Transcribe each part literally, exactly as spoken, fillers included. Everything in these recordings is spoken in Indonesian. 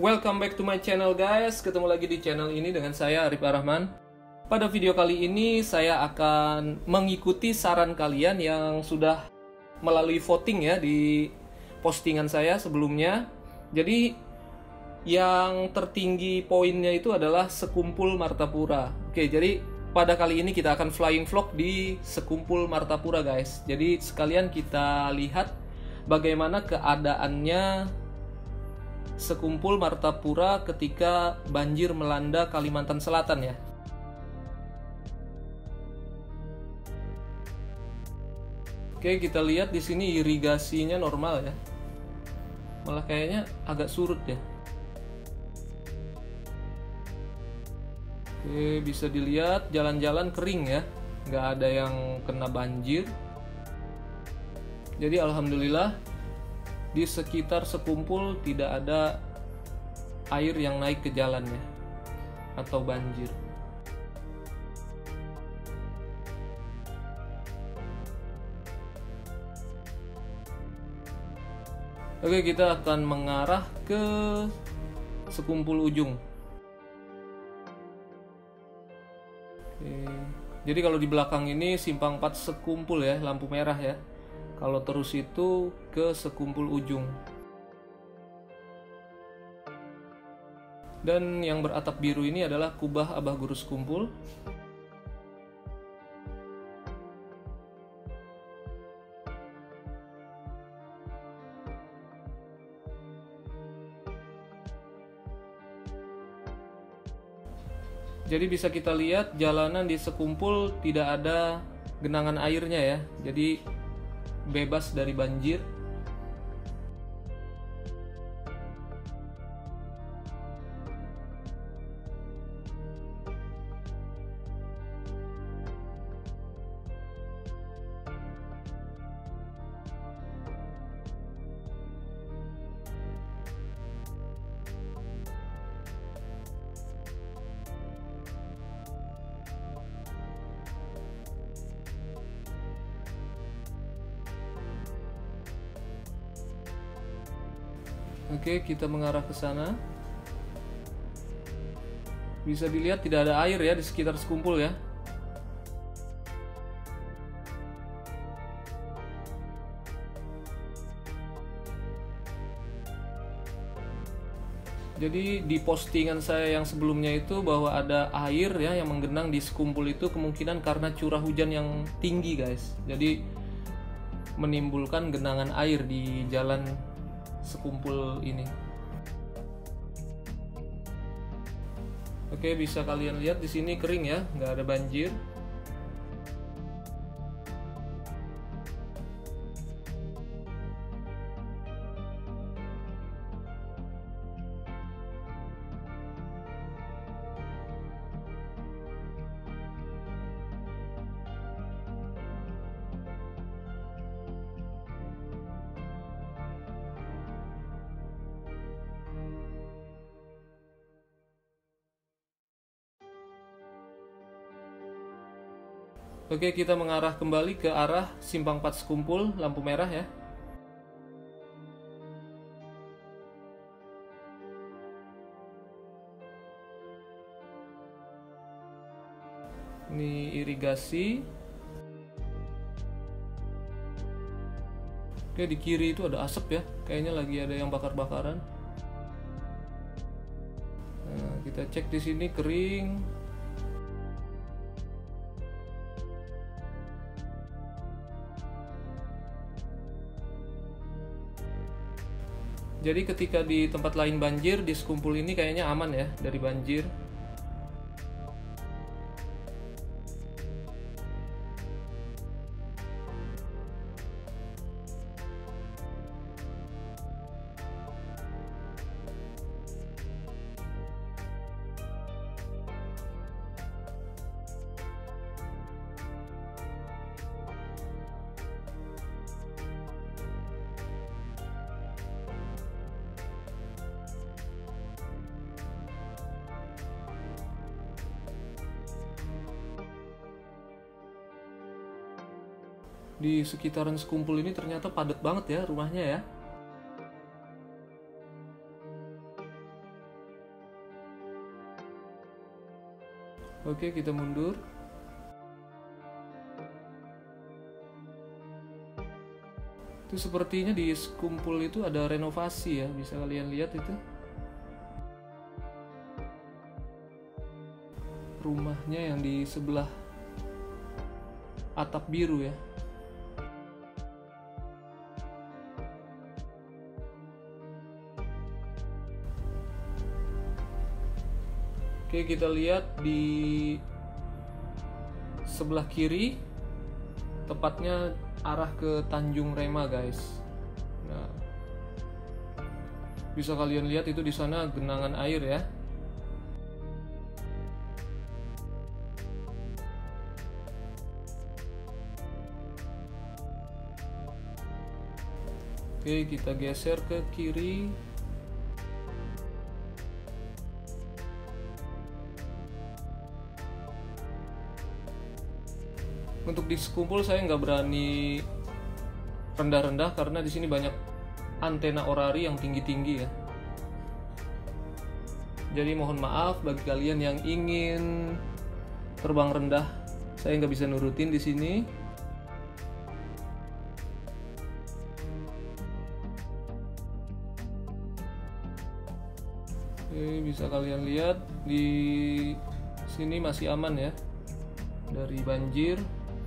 Welcome back to my channel guys. Ketemu lagi di channel ini dengan saya Arif Ar-Rahman. Pada video kali ini saya akan mengikuti saran kalian yang sudah melalui voting ya di postingan saya sebelumnya. Jadi yang tertinggi poinnya itu adalah Sekumpul Martapura. Oke, jadi pada kali ini kita akan flying vlog di Sekumpul Martapura guys. Jadi sekalian kita lihat bagaimana keadaannya Sekumpul Martapura ketika banjir melanda Kalimantan Selatan ya. Oke, kita lihat di sini irigasinya normal ya. Malah kayaknya agak surut ya. Oke, bisa dilihat jalan-jalan kering ya. Nggak ada yang kena banjir. Jadi alhamdulillah di sekitar Sekumpul tidak ada air yang naik ke jalannya atau banjir. Oke, kita akan mengarah ke Sekumpul ujung. Oke. Jadi kalau di belakang ini simpang empat Sekumpul ya, lampu merah ya. Kalau terus itu ke Sekumpul ujung. Dan yang beratap biru ini adalah Kubah Abah Guru Sekumpul. Jadi bisa kita lihat jalanan di Sekumpul tidak ada genangan airnya ya. Jadi bebas dari banjir. Oke, kita mengarah ke sana. Bisa dilihat tidak ada air ya di sekitar Sekumpul ya. Jadi di postingan saya yang sebelumnya itu bahwa ada air ya yang menggenang di Sekumpul itu kemungkinan karena curah hujan yang tinggi guys. Jadi menimbulkan genangan air di jalan Sekumpul ini. Oke, bisa kalian lihat di sini kering ya, nggak ada banjir. Oke, kita mengarah kembali ke arah simpang empat Sekumpul, lampu merah ya. Ini irigasi. Oke, di kiri itu ada asap ya. Kayaknya lagi ada yang bakar-bakaran. Nah, kita cek di sini kering. Jadi ketika di tempat lain banjir, di Sekumpul ini kayaknya aman ya dari banjir. Di sekitaran Sekumpul ini ternyata padat banget ya rumahnya ya. Oke, kita mundur. Itu sepertinya di Sekumpul itu ada renovasi ya, bisa kalian lihat itu. Rumahnya yang di sebelah atap biru ya. Oke, kita lihat di sebelah kiri, tepatnya arah ke Tanjung Rema, guys. Nah, bisa kalian lihat itu di sana genangan air ya. Oke, kita geser ke kiri. Untuk di Sekumpul saya nggak berani rendah-rendah karena di sini banyak antena orari yang tinggi-tinggi ya. Jadi mohon maaf bagi kalian yang ingin terbang rendah, saya nggak bisa nurutin di sini. Oke, bisa kalian lihat di sini masih aman ya dari banjir.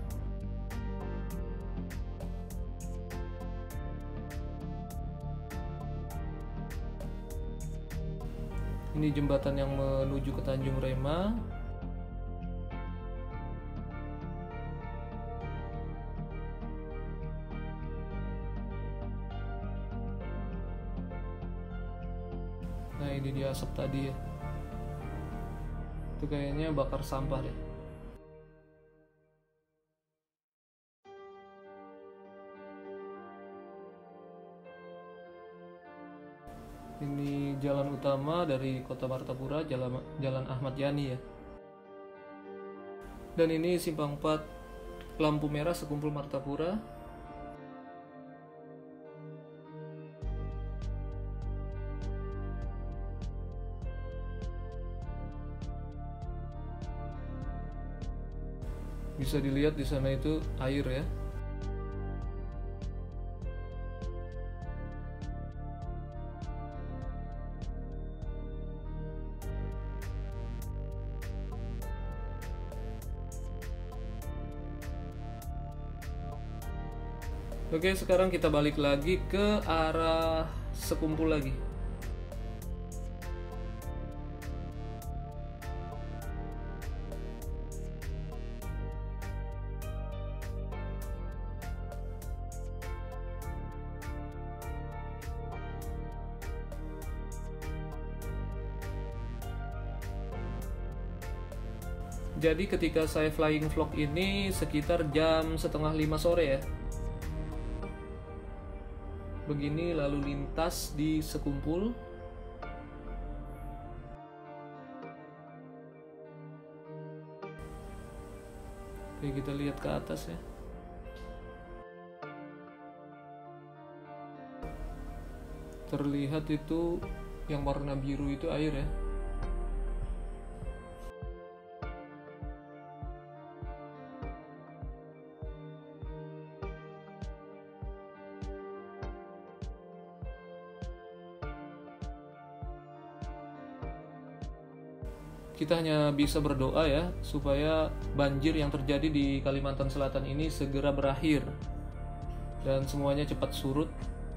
Ini jembatan yang menuju ke Tanjung Rema. Nah, ini dia asap tadi ya. Itu kayaknya bakar sampah deh. Ini jalan utama dari Kota Martapura, Jalan, Jalan Ahmad Yani ya. Dan ini simpang empat lampu merah Sekumpul Martapura. Bisa dilihat di sana itu air ya. Oke, sekarang kita balik lagi ke arah Sekumpul lagi. Jadi ketika saya flying vlog ini sekitar jam setengah lima sore ya. Begini lalu lintas di Sekumpul. Oke, kita lihat ke atas ya. Terlihat itu yang warna biru itu air ya. Kita hanya bisa berdoa ya supaya banjir yang terjadi di Kalimantan Selatan ini segera berakhir dan semuanya cepat surut.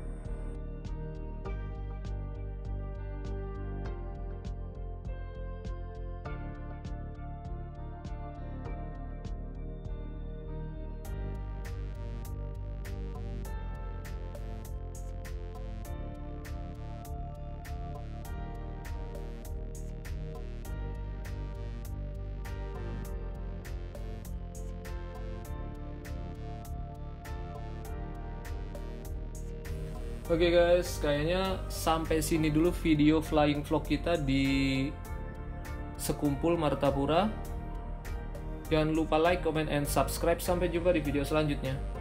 Oke guys, kayaknya sampai sini dulu video flying vlog kita di Sekumpul Martapura. Jangan lupa like, comment, and subscribe. Sampai jumpa di video selanjutnya.